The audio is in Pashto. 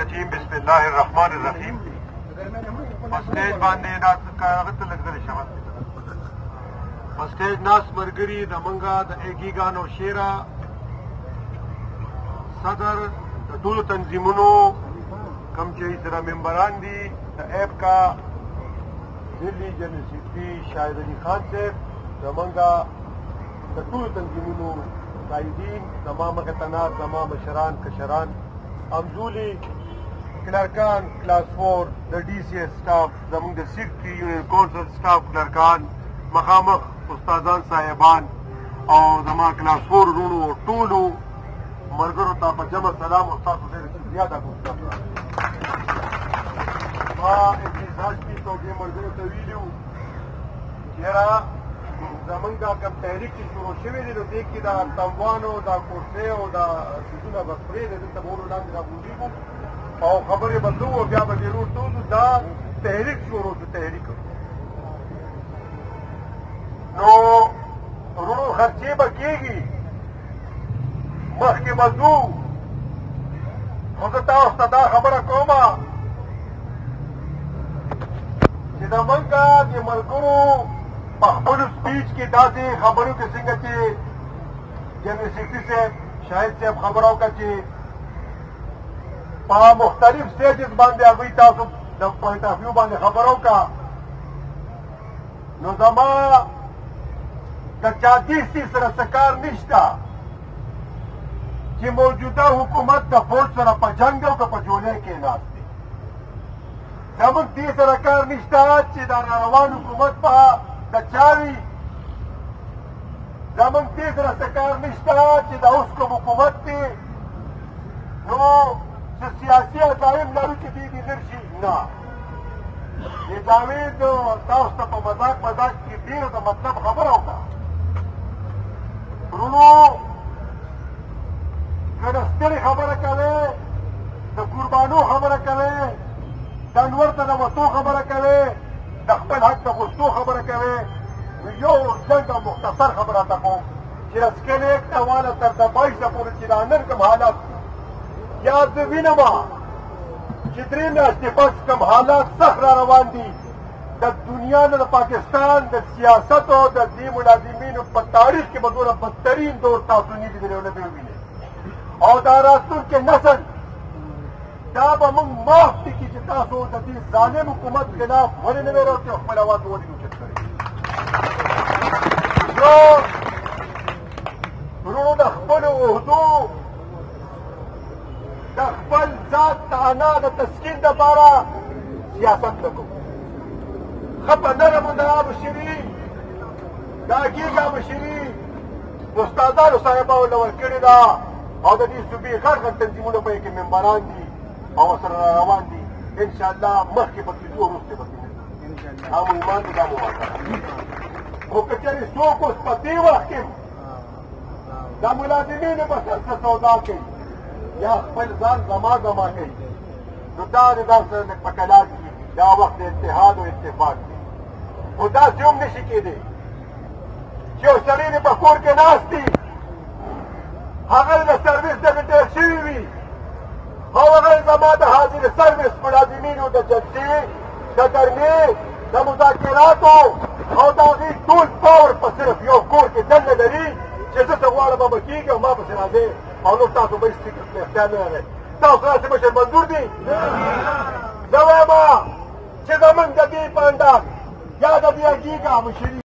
الرجیم بسم الله الرحمن الرحیم پسټیج باندې ناس کاغت لګل شوی پسټیج ناس مرګري د منګه د ایګیګانو شیرا صدر د ټول تنظیمونو کم چې سره ممبران دي د ایپ کا دلی جنرل سیکرټری شاهد علي خان صاحب د منګه د ټول تنظیمونو قائدین تمام مقتنات تمام مشران کشران امزولی کلرکان کلاس 4 د ډي سي اس سټاف زموږ د سیکرټري یونین کونسل سټاف کلرکان مخامخ استادان صاحبان او زما کلاس 4 ورونو ټولو ملګرو ته په جمع سلام او تاسو ډېر شکریه ادا کوم ما احتجاج کی تو دې ملګرو ته ویلو چېرې زمونږ دا کوم تحریک چې شروع شوی دی نو دې کې دا تموانو دا کوټې او دا څیزونه به پرېږدي دلته به ورو لاندې راغونډېږو او خبرې به کوو او بیا به دې روډ ته وځو دا تحریک شروع شو تحریک نو وروڼو خرچې به کېږي مخکې به ځو خو زه تاسو ته دا خبره کومه چې زمونږ د ملګرو په خپلو سپیچ کې داسې خبرو کې څنګه چې جنرل سیکرټري صاحب شاهد صاحب خبره وکړه چې په مختلف سټیجز باندې هغوی تاسو د پوینټ آف ویو باندې خبره وکړه نو زما د چا دې سره څه کار نشته چې موجوده حکومت د فوج سره په جنګ او که په جولۍ کې ناست دی زموږ دې سره کار نشته چې دا ناروان حکومت په د چاوي زموږ دې سره څه کار نشته چې دا اوس کوم حکومت دی نو څه سیاسي عزایم لرو چې دې دې لر شي نه دې جاوید تاسو ته په مذاق کې ډېره د مطلب خبره وکړه وروڼو که د سترې خبره کوې د قربانو خبره کوې د انور ته د وتو خبره کوې د خپل حق د غوښتو خبره کوې یو ځنډه مختصر خبره ته کوم چې د سکیل ایک حواله تر د 22 پورې چې دا نن کوم حالات یا زه وینم چې 3 میاشتې پس کوم حالات سخت را روان دي د دنیا نه د پاکستان د سیاست او د دې ملازمینو په تاریخ کې به دونه بدترین دور تاسو نه لیدلی او نه به ووینئ او دا راتلونکی نسل دا به موږ معاف دي کړي چې تاسو د دې ظالم حکومت خلاف ولې نه ویرو چې خپل اواز ولې اوچت کړئ نو وروڼو د خپلو عهدو د خپل ذات د انا د تسکین دپاره سیاست نه کوو ښه په نرمو د مشري دا کېږه مشري استادانو صاحبانو له ورکړې ده او د دې صوبې غټ غټ تنظیمونه په کې ممبران دي او ورسره را روان دي انشاءالله مخکې به کېدو وروسته به کېدو دا مو ایمان دی دا مو واقعه خو که چېرې څوک اوس په دې وخت کې دا ملازمینو به څه سودا کوي یا خپل ځان زما کوي نو دا د ځان سره لږ په کلار کېږي دا وخت د اتحاد او اتفاق دی خو داسې هم نشي کېدی چې یو سړی دې په کور کې ناست دي هغه د سرویس دغه ډېر شوي وي او هغه زما د حاضر سرویس ملازمینو د جلسې د ګرمې د مذاکراتو او د هغې ټول پاور په صرف یو کور کې دننه لري چې زه څه غواړم به کېږي او ما پسې راځئ او نور تاسو به هېڅ فکر پرې اختیار نه لرئ تاسو داسې مشر منظور دي زه وایم چې زمونږ د دې په انداز یا د دې اګیګه مشري